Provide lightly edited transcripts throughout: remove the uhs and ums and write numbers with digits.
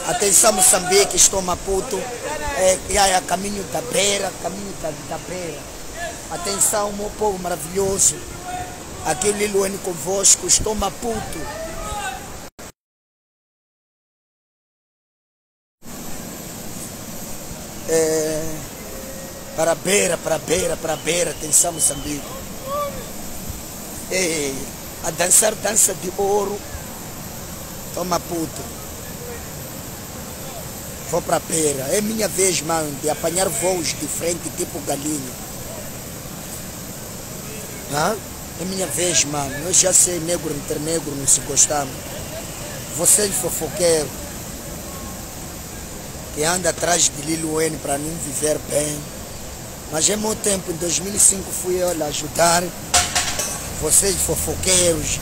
Atenção Moçambique, estou Maputo, caminho da Beira, da Beira. Atenção meu povo maravilhoso, aqui Liluene convosco, estou Maputo. Para a Beira, atenção Moçambique. A dançar dança de ouro, estou Maputo. Vou para a Beira. É minha vez, mano, de apanhar voos de frente, tipo galinha. É minha vez, mano. Eu já sei negro entre negro, não se gostamos. Vocês fofoqueiros que andam atrás de Liluene para não viver bem. Mas é meu tempo, em 2005 fui eu lá ajudar. Vocês fofoqueiros.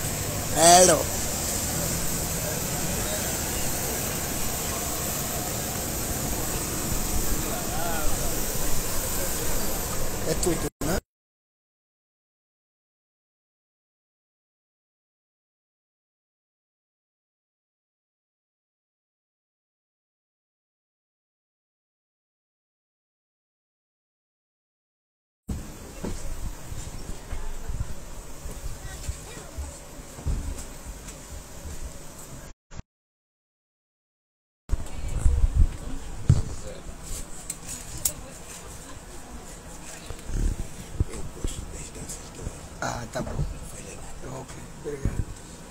É tudo, né? Tá bom. Ok, obrigado.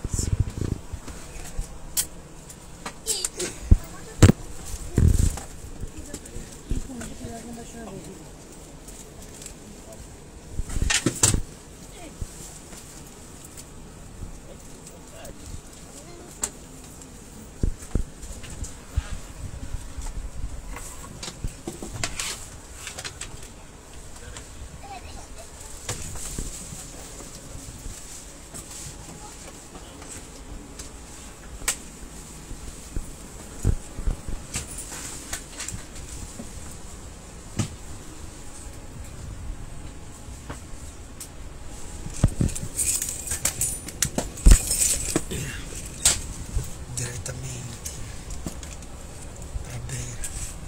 Diretamente para a Beira.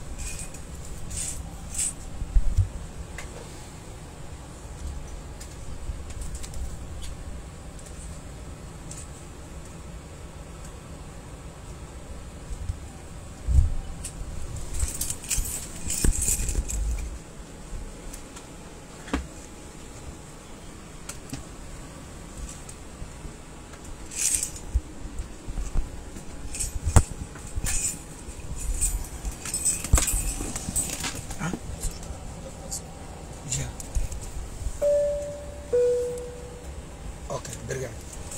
Já. Ok, obrigado.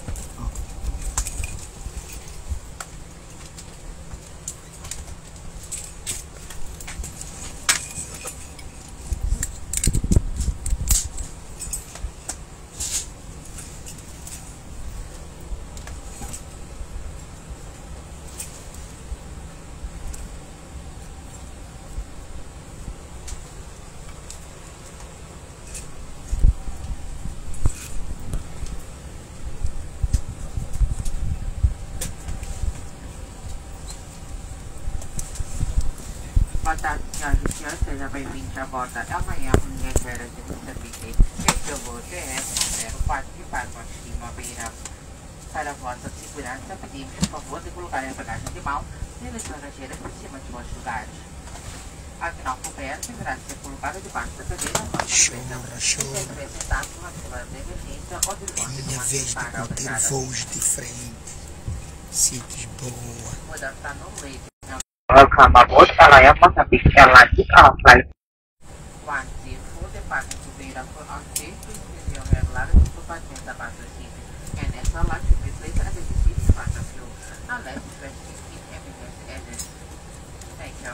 Boa tarde, senhoras e senhores, seja bem-vindo à borda amanhã, Linha Vera de Moçambique. Este é o voo TS 04 de Parma, Estima Beira. Para a vossa segurança, pedimos, por favor, de colocarem a bagagem de mão e as passageiras por cima dos vossos lugares. A que não couber, deverá ser colocada debaixo da cadeira ou Chora. apresentado uma fila de emergência ou de É minha vez de ter voos diferentes. Sítios boa. Mudança no leito. Welcome aboard Alliance Mozambique Airlines flight 104 departing to Beira for unsafe to your regular compartment about the seat. And as a large should be placed at the seat in front of you, unless resting in emergency exit. Thank you.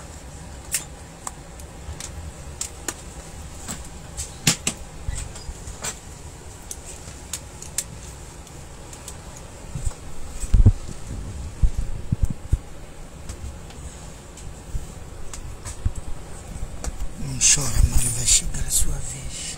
Não chora, mano, vai chegar a sua vez.